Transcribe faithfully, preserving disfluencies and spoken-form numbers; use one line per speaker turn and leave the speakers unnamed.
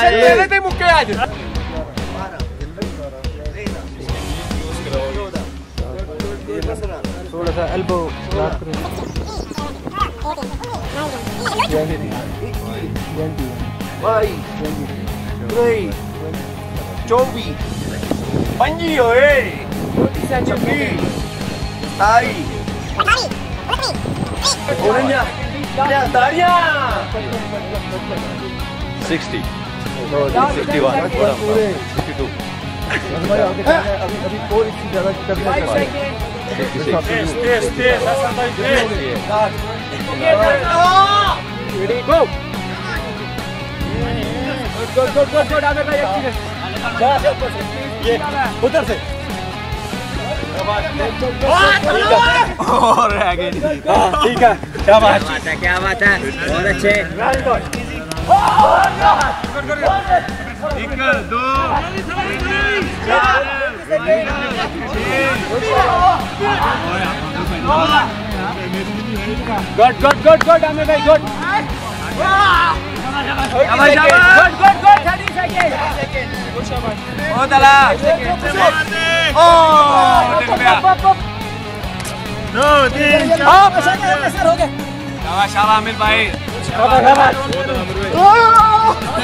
पहले थे मुक्के आज थोड़ा सा एल्बो चौबी पंजी होए छब्बी ताई sixty sixty one sixty two अभी अभी और इससे ज़्यादा करना चाहिए ready go good good good good आगे का ये उधर से और आगे ठीक है क्या बात है क्या बात है बहुत अच्छे एक दो good good good good Aamir भाई गुड शाबाश good good good thirty second ओ तला ओ दो तीन चार सर हो गए शाबाश शाबाश आमिर भाई शाबाश शाबाश